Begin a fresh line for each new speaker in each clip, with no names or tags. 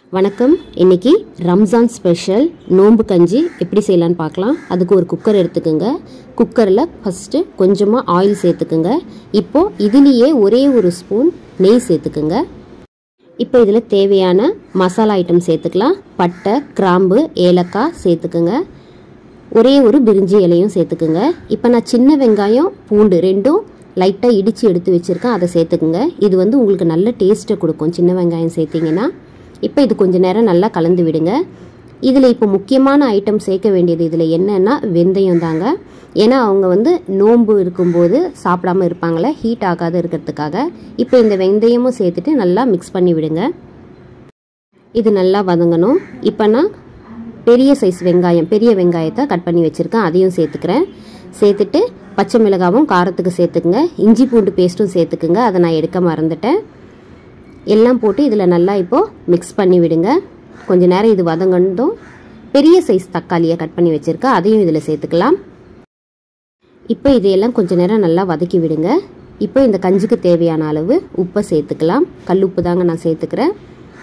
வணக்கம். இன்னைக்கு ரம்ஜான் ஸ்பெஷல் நோம்பு கஞ்சி எப்படி செய்யலான்னு பார்க்கலாம். அதுக்கு ஒரு குக்கர் எடுத்துக்கோங்க. குக்கரில் ஃபஸ்ட்டு கொஞ்சமாக ஆயில் சேர்த்துக்குங்க. இப்போது இதுலேயே ஒரே ஒரு ஸ்பூன் நெய் சேர்த்துக்குங்க. இப்போ இதில் தேவையான மசாலா ஐட்டம் சேர்த்துக்கலாம். பட்டை, கிராம்பு, ஏலக்காய் சேர்த்துக்குங்க. ஒரே ஒரு பிரிஞ்சி இலையும் சேர்த்துக்குங்க. இப்போ நான் சின்ன வெங்காயம், பூண்டு ரெண்டும் லைட்டாக இடித்து எடுத்து வச்சுருக்கேன், அதை சேர்த்துக்குங்க. இது உங்களுக்கு நல்ல டேஸ்ட்டை கொடுக்கும் சின்ன வெங்காயம் சேர்த்திங்கன்னா. இப்போ இது கொஞ்சம் நேரம் நல்லா கலந்து விடுங்க. இதில் இப்போ முக்கியமான ஐட்டம் சேர்க்க வேண்டியது இதில் என்னென்னா வெந்தயம் தாங்க. ஏன்னா அவங்க நோன்பு இருக்கும்போது சாப்பிடாமல் இருப்பாங்களே, ஹீட் ஆகாது இருக்கிறதுக்காக. இப்போ இந்த வெந்தயமும் சேர்த்துட்டு நல்லா மிக்ஸ் பண்ணி விடுங்க. இது நல்லா வதங்கணும். இப்போ நான் பெரிய சைஸ் வெங்காயம், பெரிய வெங்காயத்தை கட் பண்ணி வச்சுருக்கேன், அதையும் சேர்த்துக்கிறேன். சேர்த்துட்டு பச்சை மிளகாவும் காரத்துக்கு சேர்த்துக்குங்க. இஞ்சி பூண்டு பேஸ்ட்டும் சேர்த்துக்குங்க, அதை நான் எடுக்க மறந்துட்டேன். எல்லாம் போட்டு இதில் நல்லா இப்போது மிக்ஸ் பண்ணி விடுங்க. கொஞ்சம் நேரம் இது வதங்கணும். பெரிய சைஸ் தக்காளியை கட் பண்ணி வச்சுருக்கேன், அதையும் இதில் சேர்த்துக்கலாம். இப்போ இதையெல்லாம் கொஞ்சம் நேரம் நல்லா வதக்கி விடுங்க. இப்போ இந்த கஞ்சிக்கு தேவையான அளவு உப்பை சேர்த்துக்கலாம். கல் உப்பு தாங்க நான் சேர்த்துக்கிறேன்.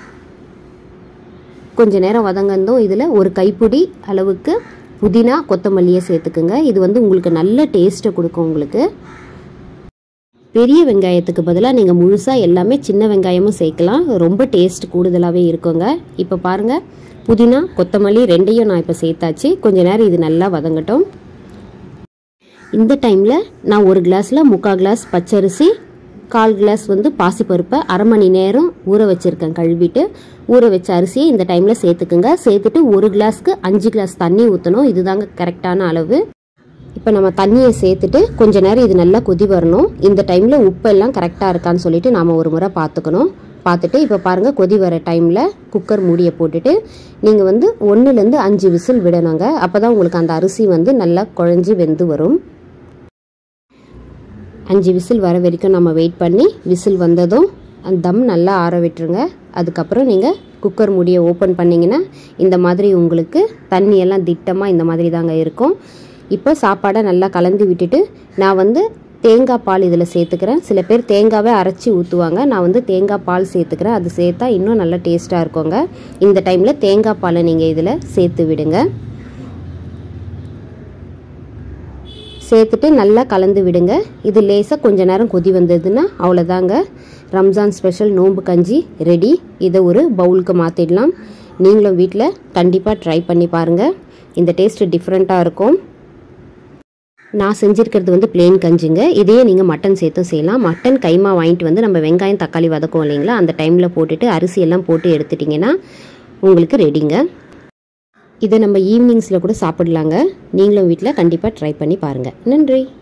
கொஞ்சம் நேரம் வதங்கணும். இதில் ஒரு கைப்பிடி அளவுக்கு புதினா, கொத்தமல்லியை சேர்த்துக்குங்க. இது உங்களுக்கு நல்ல டேஸ்ட்டை கொடுக்கும். உங்களுக்கு பெரிய வெங்காயத்துக்கு பதிலாக நீங்கள் முழுசாக எல்லாமே சின்ன வெங்காயமும் சேர்க்கலாம், ரொம்ப டேஸ்ட் கூடுதலாகவே இருக்குங்க. இப்போ பாருங்கள், புதினா, கொத்தமல்லி ரெண்டையும் நான் இப்போ சேர்த்தாச்சு. கொஞ்சம் நேரம் இது நல்லா வதங்கட்டும். இந்த டைமில் நான் ஒரு கிளாஸில் 3/4 கிளாஸ் பச்சரிசி, 1/4 கிளாஸ் பாசிப்பருப்பை அரை மணி நேரம் ஊற வச்சுருக்கேன். கழுவிட்டு ஊற வச்ச அரிசியை இந்த டைமில் சேர்த்துக்குங்க. சேர்த்துட்டு ஒரு கிளாஸ்க்கு 5 கிளாஸ் தண்ணி ஊற்றணும். இதுதாங்க கரெக்டான அளவு. இப்போ நம்ம தண்ணியை சேர்த்துட்டு கொஞ்ச நேரம் இது நல்லா கொதி வரணும். இந்த டைமில் உப்பெல்லாம் கரெக்டாக இருக்கான்னு சொல்லிட்டு நாம் ஒரு முறை பார்த்துக்கணும். பார்த்துட்டு இப்போ பாருங்கள், கொதி வர டைமில் குக்கர் மூடியை போட்டுட்டு நீங்கள் 1லேருந்து 5 விசில் விடணுங்க. அப்போ தான் உங்களுக்கு அந்த அரிசி நல்லா குழஞ்சி வெந்து வரும். 5 விசில் வர வரைக்கும் நம்ம வெயிட் பண்ணி, விசில் வந்ததும் அந்த தம் நல்லா ஆற விட்டுருங்க. அதுக்கப்புறம் நீங்கள் குக்கர் மூடியை ஓப்பன் பண்ணிங்கன்னா இந்த மாதிரி உங்களுக்கு தண்ணியெல்லாம் திட்டமாக இந்த மாதிரி தாங்க இருக்கும். இப்போ சாப்பாடை நல்லா கலந்து விட்டுட்டு நான் தேங்காய் பால் இதில் சேர்த்துக்கிறேன். சில பேர் தேங்காவே அரைச்சி ஊற்றுவாங்க, நான் தேங்காய் பால் சேர்த்துக்கிறேன். அது சேர்த்தா இன்னும் நல்லா டேஸ்ட்டாக இருக்குங்க. இந்த டைமில் தேங்காய் பாலை நீங்கள் இதில் சேர்த்து விடுங்க. சேர்த்துட்டு நல்லா கலந்து விடுங்க. இது லேசாக கொஞ்சம் நேரம் கொதி வந்ததுன்னா அவ்வளோதாங்க, ரம்ஜான் ஸ்பெஷல் நோம்பு கஞ்சி ரெடி. இதை ஒரு பவுலுக்கு மாற்றிடலாம். நீங்களும் வீட்டில் கண்டிப்பாக ட்ரை பண்ணி பாருங்கள். இந்த டேஸ்ட்டு டிஃப்ரெண்ட்டாக இருக்கும். நான் செஞ்சுருக்கிறது பிளெயின் கஞ்சிங்க. இதையே நீங்கள் மட்டன் சேர்த்தும் செய்யலாம். மட்டன் கைமா வாங்கிட்டு நம்ம வெங்காயம் தக்காளி வதக்கும் இல்லைங்களா, அந்த டைமில் போட்டுட்டு அரிசியெல்லாம் போட்டு எடுத்துட்டிங்கன்னா உங்களுக்கு ரெடிங்க. இதை நம்ம ஈவினிங்ஸில் கூட சாப்பிடலாங்க. நீங்களும் வீட்டில் கண்டிப்பாக ட்ரை பண்ணி பாருங்கள். நன்றி.